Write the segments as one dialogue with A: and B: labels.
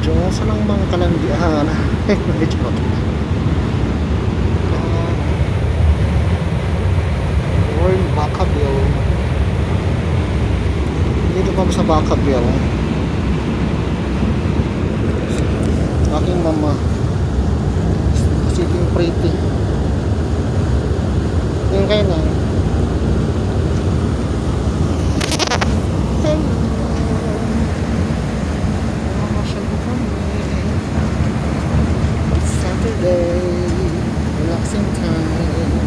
A: Diyosa ng mga kalandian. Medyo we're in Vacaville. Dito pa sa Vacaville. Aking mama sitting pretty. Yung kayo na. Saturday, relaxing time.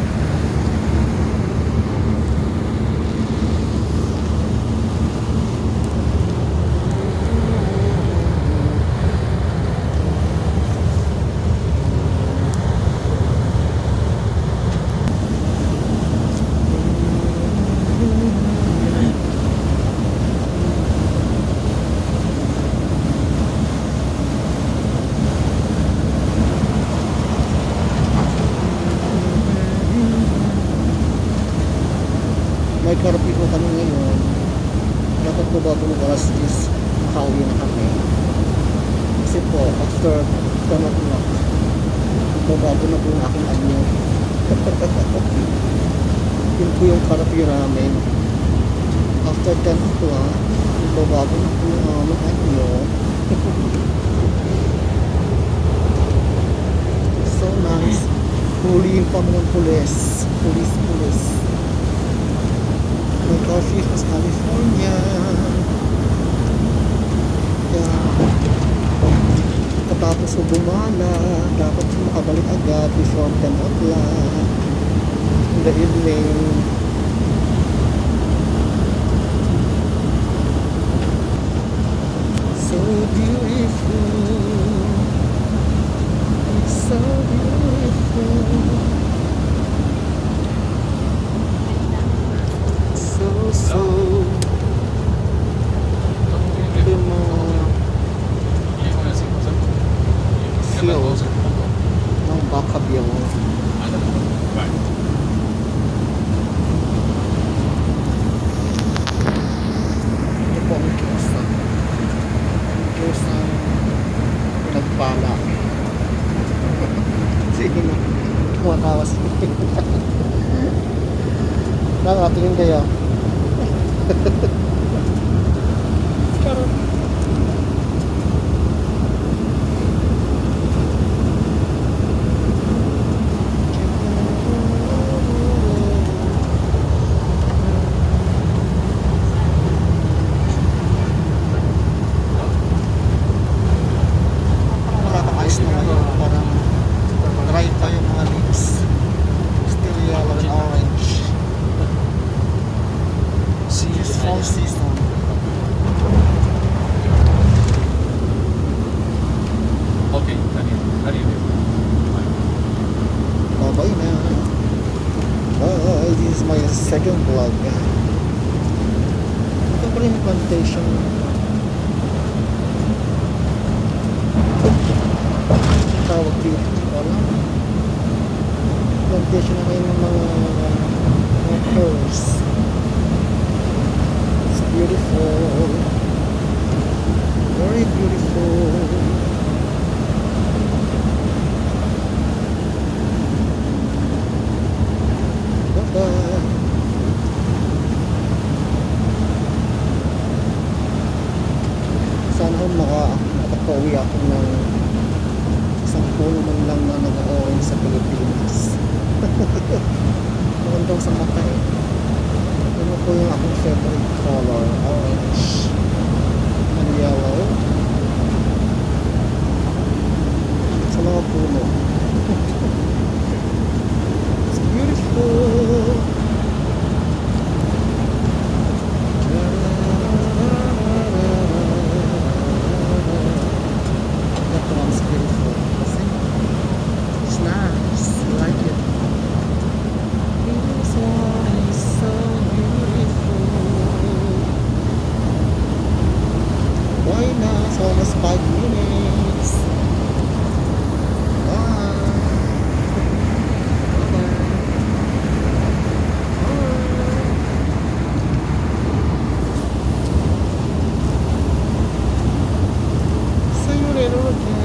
A: May karapin po kami ngayon. Dapat po bago ng alas 10 makauwi na kami. Kasi po after 10 o'clock bago na po yung aking anyo. Yun po yung karapin namin. After 10 o'clock bago na po yung aming anyo. So nice. Huliin pa mo ng pulis. Pulis. May coffee sa California. Kaya katapos o bumala, dapat makabalik agad before 10 o'clock in the evening. So beautiful. It's so beautiful. So ito yung mga feel ng Vacaville. Ito po ang Diyosa. Ang Diyosa nagpala. Sige na, tumatawas. Nakatingin kayo. Charot. Nakaka-ice na ngayon. Parang dry pa yung mga leaves. Still yellow and orange. It's fall season.
B: Okay, how do you do?
A: Bye na. Bye. This is my second vlog. Ito pa rin yung plantation. Tawag dito. Wala. Plantation na kayo ng mga pearls. Beautiful, very beautiful. Bye-bye. Sana kung makapauwi ako ng isang puno man lang na nag-orange sa Pilipinas. Magandang sa mata eh. Ano po yung aking favorite color? Orange and yellow sa mga puno. It's beautiful. That one's beautiful. It's nice. I like it. This one is so beautiful. Why not? It's almost 5 minutes. Bye.
C: meron nun,